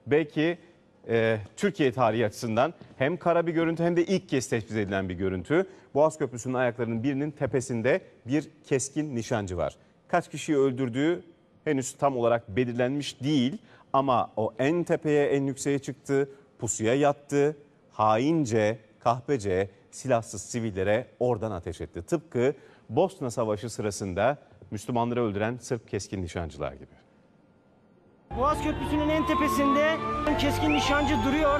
Belki Türkiye tarihi açısından hem kara bir görüntü hem de ilk kez tespit edilen bir görüntü. Boğaz Köprüsü'nün ayaklarının birinin tepesinde bir keskin nişancı var. Kaç kişiyi öldürdüğü henüz tam olarak belirlenmiş değil ama o en tepeye, en yükseğe çıktı, pusuya yattı, haince, kahpece silahsız sivillere oradan ateş etti. Tıpkı Bosna Savaşı sırasında Müslümanları öldüren Sırp keskin nişancılar gibi. Boğaz Köprüsü'nün en tepesinde keskin nişancı duruyor.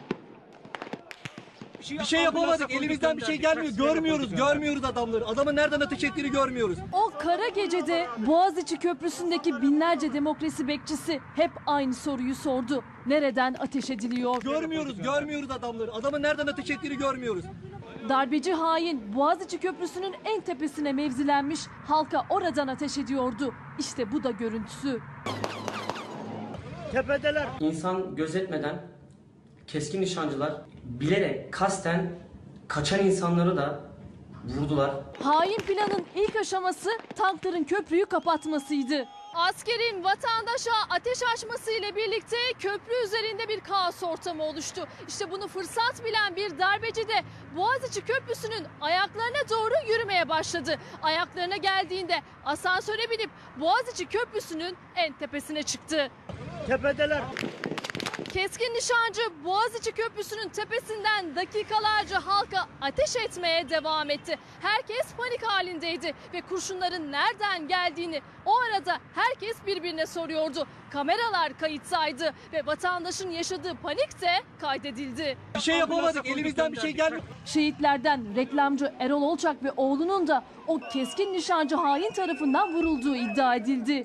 Bir şey yapamadık. Elimizden bir şey gelmiyor. Görmüyoruz adamları. Adamın nereden ateş ettiğini görmüyoruz. O kara gecede Boğaziçi Köprüsü'ndeki binlerce demokrasi bekçisi hep aynı soruyu sordu. Nereden ateş ediliyor? Görmüyoruz adamları. Adamın nereden ateş ettiğini görmüyoruz. Darbeci hain Boğaziçi Köprüsü'nün en tepesine mevzilenmiş, halka oradan ateş ediyordu. İşte bu da görüntüsü. Tepedeler. İnsan gözetmeden keskin nişancılar bilerek kasten kaçan insanları da vurdular. Hain planın ilk aşaması tankların köprüyü kapatmasıydı. Askerin vatandaşa ateş açmasıyla birlikte köprü üzerinde bir kaos ortamı oluştu. İşte bunu fırsat bilen bir darbeci de Boğaziçi Köprüsü'nün ayaklarına doğru yürümeye başladı. Ayaklarına geldiğinde asansöre binip Boğaziçi Köprüsü'nün en tepesine çıktı. Tepedeler. Keskin nişancı Boğaziçi Köprüsü'nün tepesinden dakikalarca halka ateş etmeye devam etti. Herkes panik halindeydi ve kurşunların nereden geldiğini o arada herkes birbirine soruyordu. Kameralar kayıttaydı ve vatandaşın yaşadığı panik de kaydedildi. Bir şey yapamadık. Elimizden bir şey gelmiyor. Şehitlerden reklamcı Erol Olçak ve oğlunun da o keskin nişancı hain tarafından vurulduğu iddia edildi.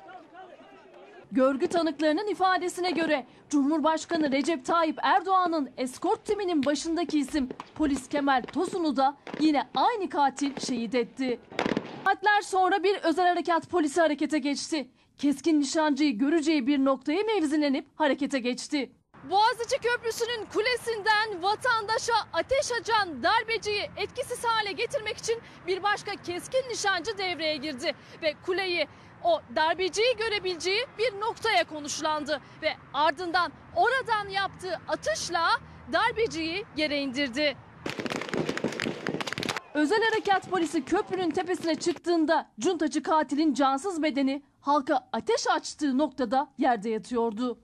Görgü tanıklarının ifadesine göre Cumhurbaşkanı Recep Tayyip Erdoğan'ın eskort timinin başındaki isim polis Kemal Tosun'u da yine aynı katil şehit etti. Saatler sonra bir özel harekat polisi harekete geçti. Keskin nişancıyı göreceği bir noktaya mevzilenip harekete geçti. Boğaziçi Köprüsü'nün kulesinden vatandaşa ateş açan darbeciyi etkisiz hale getirmek için bir başka keskin nişancı devreye girdi ve kuleyi o darbeciyi görebileceği bir noktaya konuşlandı ve ardından oradan yaptığı atışla darbeciyi yere indirdi. Özel harekat polisi köprünün tepesine çıktığında cuntacı katilin cansız bedeni halka ateş açtığı noktada yerde yatıyordu.